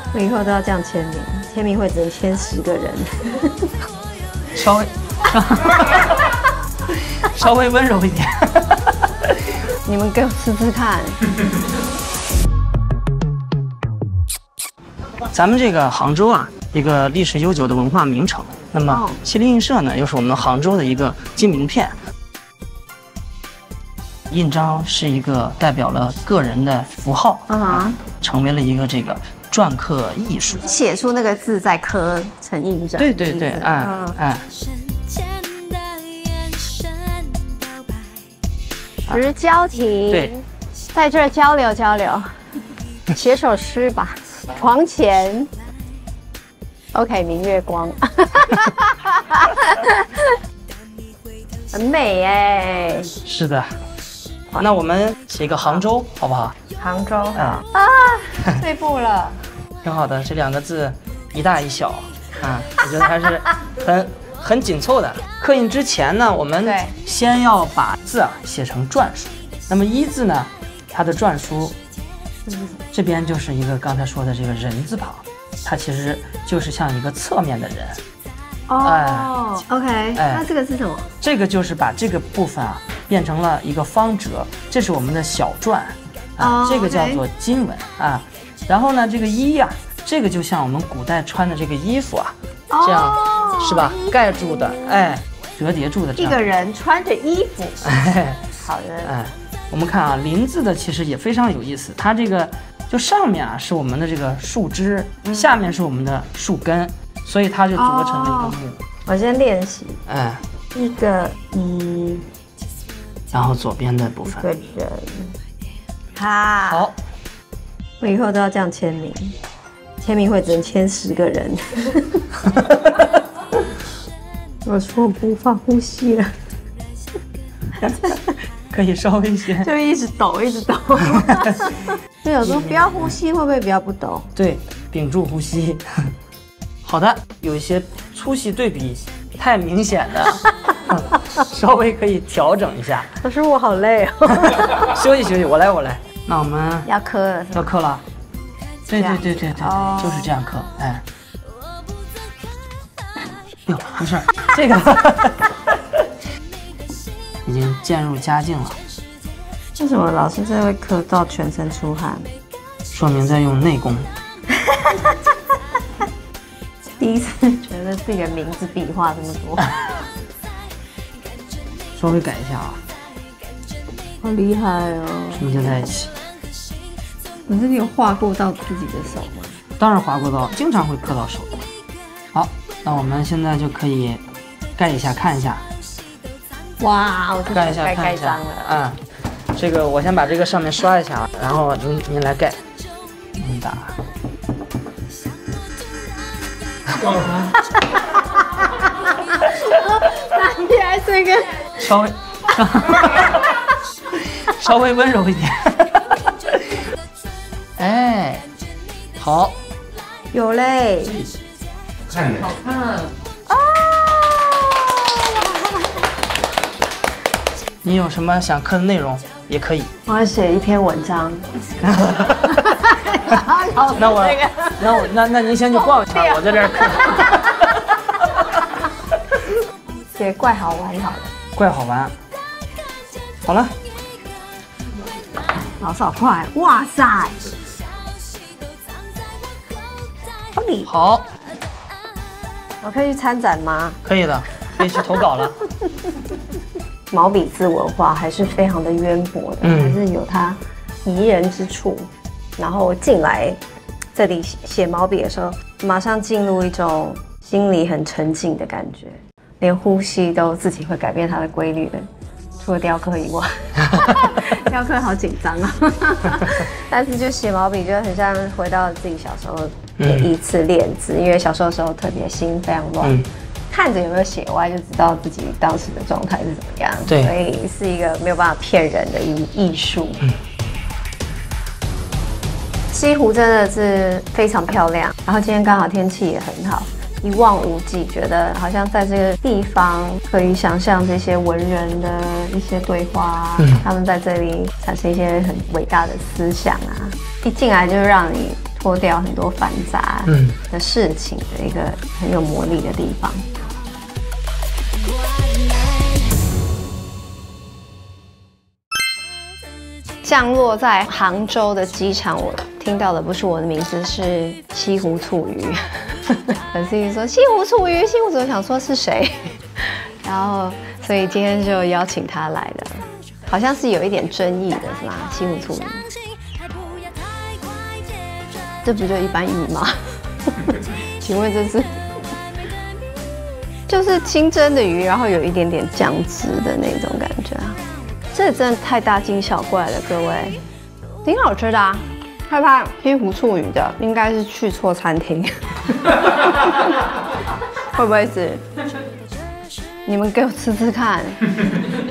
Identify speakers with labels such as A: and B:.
A: 我以后都要这样签名，签名会只能签10个人。
B: 稍微稍微温柔一点。
A: 你们给我试试看。
B: 咱们这个杭州啊，一个历史悠久的文化名城。那么麒麟印社呢，又是我们杭州的一个金名片。印章是一个代表了个人的符号成为了一个这个篆刻艺术，
A: 写出那个字再刻成印章。
B: 对对对，哎。
A: 石交亭，
B: 对，
A: 在这儿交流交流，写首诗吧。床前 ，OK， 明月光，很美哎。
B: 是的，那我们写一个杭州，好不好？
A: 杭州啊，退步了，
B: 挺好的，这2个字一大一小啊，我觉得还是很紧凑的。刻印之前呢，我们先要把字写成篆书。那么一字呢，它的篆书这边就是一个刚才说的这个人字旁，它其实就是像一个侧面的人。
A: OK， 那这个是什么？
B: 这个就是把这个部分变成了一个方折，这是我们的小篆这个叫做金文然后呢，这个衣这个就像我们古代穿的这个衣服这样是吧？盖住的，折叠住的这样。
A: 一个人穿着衣服，好的，
B: 我们看林字的其实也非常有意思，它这个就上面是我们的这个树枝，下面是我们的树根，所以它就组合成了一个木。
A: 我先练习，一个
B: 然后左边的部分，
A: 一个人，好，我以后都要这样签名，签名会只能签10个人。我说我无法呼吸了。
B: 可以稍微先，
A: 就一直抖，一直抖。就有时候不要呼吸，会不会比较不抖？
B: 对，屏住呼吸。好的，有一些粗细对比太明显的，稍微可以调整一下。
A: 可是我好累哦。
B: 休息休息，我来。那我们
A: 要刻了，
B: 要刻了。对，就是这样刻。哟，没事，这个。已经渐入佳境了。
A: 为什么老师这会刻到全身出汗？
B: 说明在用内功。
A: 第一次觉得自己的名字笔画这么多。
B: 稍微改一下
A: 好厉害哦！
B: 拼接在一起。
A: 可是你有划过到自己的手吗？
B: 当然划过到，经常会刻到手。好，那我们现在就可以盖一下看一下。
A: 哇，我
B: 盖一下看一下了。这个我先把这个上面刷一下，然后您来盖。您打。
A: 那你还是一个
B: 稍微温柔一点。好，
A: 有嘞，
C: 好看。
B: 你有什么想刻的内容也可以。
A: 我要写一篇文章。
B: 那您先去逛一下，我在这儿刻。
A: 写怪好玩好了。
B: 怪好玩。好了。
A: 老师好快，哇塞！
B: 好。
A: 我可以去参展吗？
B: 可以的，可以去投稿了。
A: 毛笔字文化还是非常的渊博的，还是有它宜人之处。然后进来这里写毛笔的时候，马上进入一种心里很沉静的感觉，连呼吸都自己会改变它的规律的。除了雕刻以外，雕刻好紧张啊！但是就写毛笔就很像回到自己小时候的一次练字，因为小时候的时候特别心非常乱。看着有没有写歪，就知道自己当时的状态是怎么样。
B: 对，
A: 所以是一个没有办法骗人的艺术。西湖真的是非常漂亮，然后今天刚好天气也很好，一望无际，觉得好像在这个地方可以想象这些文人的一些对话，他们在这里产生一些很伟大的思想啊，一进来就让你脱掉很多繁杂的事情的一个很有魔力的地方。降落在杭州的机场，我听到的不是我的名字，是西湖醋鱼。粉丝一说西湖醋鱼，西湖醋鱼，我想说是谁？然后，所以今天就邀请他来了，好像是有一点争议的，是吗？西湖醋鱼，这不就一般鱼吗？请问这是？就是清蒸的鱼，然后有一点点酱汁的那种感觉啊。这真的太大惊小怪了，各位，挺好吃的啊。害怕西湖醋鱼的，应该是去错餐厅，会不会是？你们给我吃吃看，